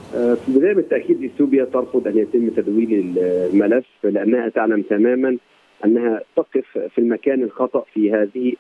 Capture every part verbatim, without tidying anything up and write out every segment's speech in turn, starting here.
في البدايه بالتاكيد اثيوبيا ترفض ان يتم تدويل الملف، لانها تعلم تماما انها تقف في المكان الخطا في هذه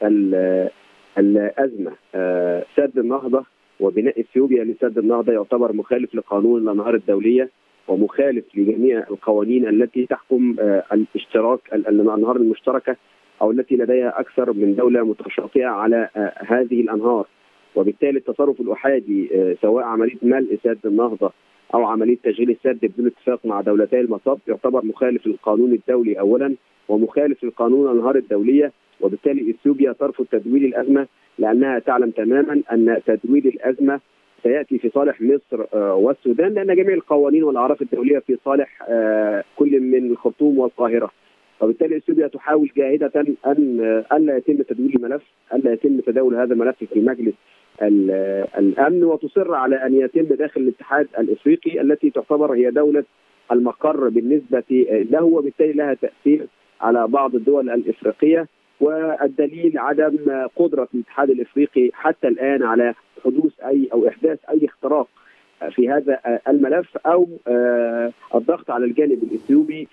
الازمه. سد النهضه وبناء اثيوبيا لسد النهضه يعتبر مخالف لقانون الانهار الدوليه ومخالف لجميع القوانين التي تحكم الاشتراك الانهار المشتركه او التي لديها اكثر من دوله متشاطئه على هذه الانهار. وبالتالي التصرف الاحادي سواء عمليه ملء سد النهضه او عمليه تشغيل السد بدون اتفاق مع دولتي المصب يعتبر مخالف للقانون الدولي اولا ومخالف لقانون الانهار الدوليه. وبالتالي اثيوبيا ترفض تدويل الازمه لانها تعلم تماما ان تدويل الازمه سياتي في صالح مصر والسودان، لان جميع القوانين والاعراف الدوليه في صالح كل من الخرطوم والقاهره. وبالتالي اثيوبيا تحاول جاهده ان الا يتم تدويل الملف، الا يتم تداول هذا الملف في مجلس الامن، وتصر على ان يتم داخل الاتحاد الافريقي التي تعتبر هي دوله المقر بالنسبه له، وبالتالي لها تاثير على بعض الدول الافريقيه. والدليل عدم قدره الاتحاد الافريقي حتى الان على حدوث اي او احداث اي اختراق في هذا الملف او الضغط على الجانب الاثيوبي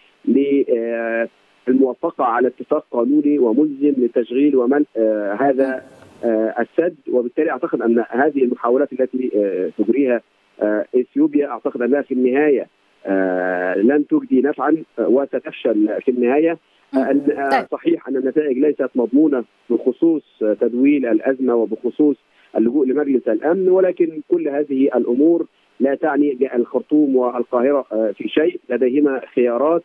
للموافقه على اتفاق قانوني وملزم لتشغيل ومنع هذا السد. وبالتالي اعتقد ان هذه المحاولات التي تجريها اثيوبيا اعتقد انها في النهايه لن تجدي نفعا وستفشل في النهايه. أن صحيح ان النتائج ليست مضمونه بخصوص تدويل الازمه وبخصوص اللجوء لمجلس الامن، ولكن كل هذه الامور لا تعني الخرطوم والقاهره في شيء، لديهما خيارات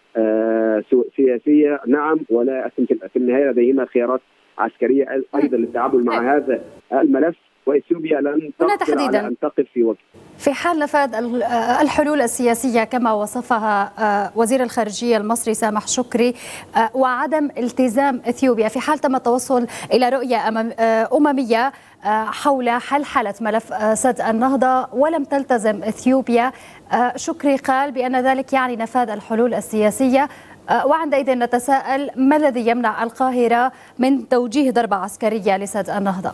سياسيه نعم، ولا في النهايه لديهما خيارات عسكريه ايضا للتعامل مع هذا الملف، واثيوبيا لن تقدر على ان تقف في وجه. في حال نفاذ الحلول السياسيه كما وصفها وزير الخارجيه المصري سامح شكري وعدم التزام اثيوبيا، في حال تم التوصل الى رؤيه امميه حول حل حاله ملف سد النهضه ولم تلتزم اثيوبيا، شكري قال بان ذلك يعني نفاذ الحلول السياسيه، وعندئذ نتساءل ما الذي يمنع القاهره من توجيه ضربه عسكريه لسد النهضه؟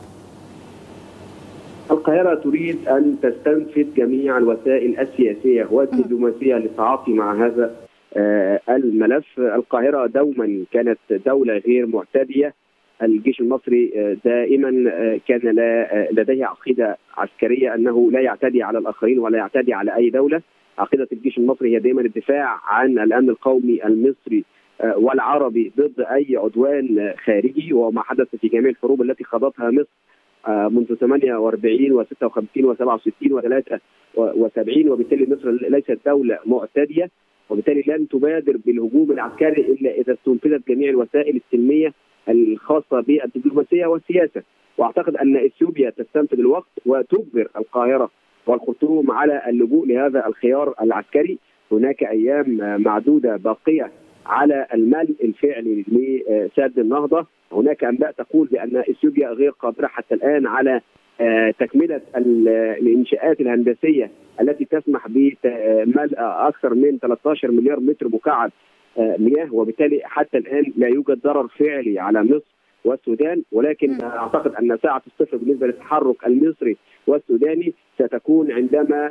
القاهرة تريد أن تستنفذ جميع الوسائل السياسية والدبلوماسية للتعاطي مع هذا الملف. القاهرة دوما كانت دولة غير معتدية، الجيش المصري دائما كان لديه عقيدة عسكرية أنه لا يعتدي على الآخرين ولا يعتدي على أي دولة. عقيدة الجيش المصري هي دائما الدفاع عن الأمن القومي المصري والعربي ضد أي عدوان خارجي، وما حدث في جميع الحروب التي خاضتها مصر منذ ثمانية وأربعين وستة وخمسين وسبعة وستين وثلاثة وسبعين. وبالتالي مصر ليست دولة معتدية، وبالتالي لن تبادر بالهجوم العسكري إلا إذا استنفذت جميع الوسائل السلمية الخاصة بالدبلوماسية والسياسة. وأعتقد أن إثيوبيا تستنفذ الوقت وتجبر القاهرة والخرطوم على اللجوء لهذا الخيار العسكري. هناك أيام معدودة باقية على الملء الفعلي لسد النهضة. هناك انباء تقول بان اثيوبيا غير قادره حتى الان على تكمله الانشاءات الهندسيه التي تسمح بملء اكثر من ثلاثة عشر مليار متر مكعب مياه، وبالتالي حتى الان لا يوجد ضرر فعلي على مصر والسودان. ولكن اعتقد ان ساعه الصفر بالنسبه للتحرك المصري والسوداني ستكون عندما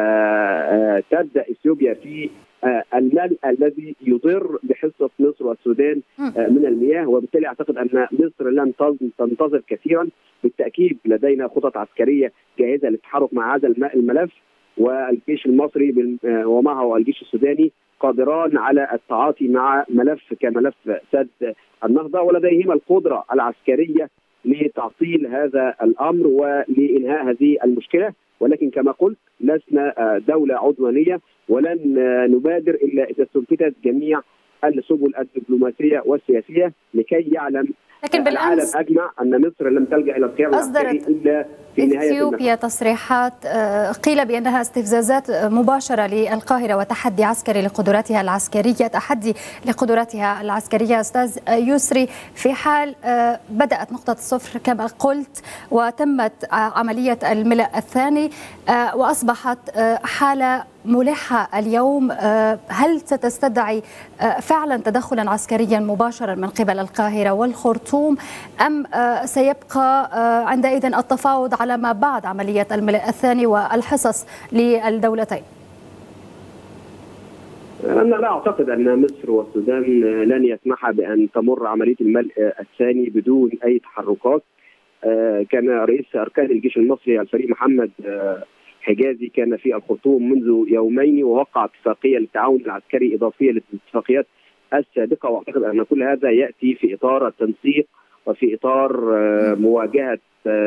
تبدا اثيوبيا في الملء الذي يضر بحصه مصر والسودان من المياه. وبالتالي اعتقد ان مصر لن تنتظر كثيرا. بالتاكيد لدينا خطط عسكريه جاهزه للتحرك مع هذا الملف، والجيش المصري ومعه الجيش السوداني قادران على التعاطي مع ملف كملف سد النهضه، ولديهما القدره العسكريه لتعطيل هذا الامر ولانهاء هذه المشكله. ولكن كما قلت لسنا دوله عدوانيه، ولن نبادر الا اذا استنفذت جميع السبل الدبلوماسيه والسياسيه لكي يعلم لكن العالم اجمع ان مصر لم تلجا الى الخيار العسكري الا في نهايه اثيوبيا تصريحات قيل بانها استفزازات مباشره للقاهره وتحدي عسكري لقدراتها العسكريه، تحدي لقدراتها العسكريه. استاذ يسري، في حال بدات نقطه الصفر كما قلت وتمت عمليه الملء الثاني واصبحت حاله ملحة اليوم، هل ستستدعي فعلا تدخلا عسكريا مباشرا من قبل القاهرة والخرطوم الخرطوم أم سيبقى عندئذ التفاوض على ما بعد عملية الملء الثاني والحصص للدولتين؟ أنا لا أعتقد أن مصر والسودان لن يسمح بأن تمر عملية الملء الثاني بدون أي تحركات. كان رئيس أركان الجيش المصري الفريق محمد حجازي كان في الخرطوم منذ يومين، ووقع اتفاقية للتعاون العسكري إضافية للاتفاقيات السابقة، وأعتقد أن كل هذا يأتي في إطار التنسيق وفي إطار مواجهة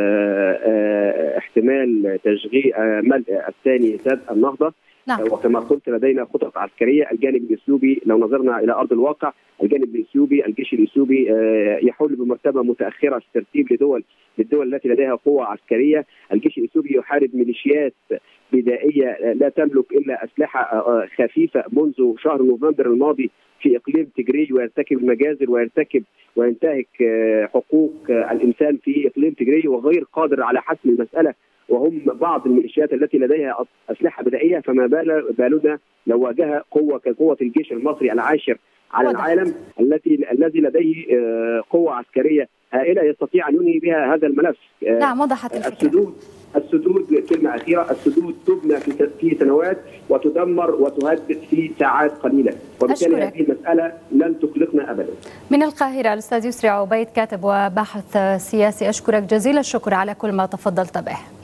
احتمال تشغيل ملء الثاني سد النهضة. نعم. وكما قلت لدينا خطط عسكريه. الجانب الاثيوبي لو نظرنا الى ارض الواقع، الجانب الاثيوبي الجيش الاثيوبي يحل بمرتبه متاخره في الترتيب لدول للدول التي لديها قوه عسكريه. الجيش الاثيوبي يحارب ميليشيات بدائيه لا تملك الا اسلحه خفيفه منذ شهر نوفمبر الماضي في اقليم تجري، ويرتكب المجازر ويرتكب وينتهك حقوق الانسان في اقليم تجري، وغير قادر على حسم المساله، وهم بعض الميليشيات التي لديها اسلحه بدائيه. فما بال بالنا لو واجه قوه كقوه الجيش المصري العاشر على وضح. العالم التي الذي لديه قوه عسكريه هائله يستطيع ان ينهي بها هذا الملف. نعم، وضحت الفكره. السدود السدود كلمه اخيره، السدود تبنى في سنوات وتدمر وتهدد في ساعات قليله، وبالتالي هذه المساله لن تقلقنا ابدا. من القاهره الاستاذ يسري عبيد، كاتب وباحث سياسي، اشكرك جزيل الشكر على كل ما تفضلت به.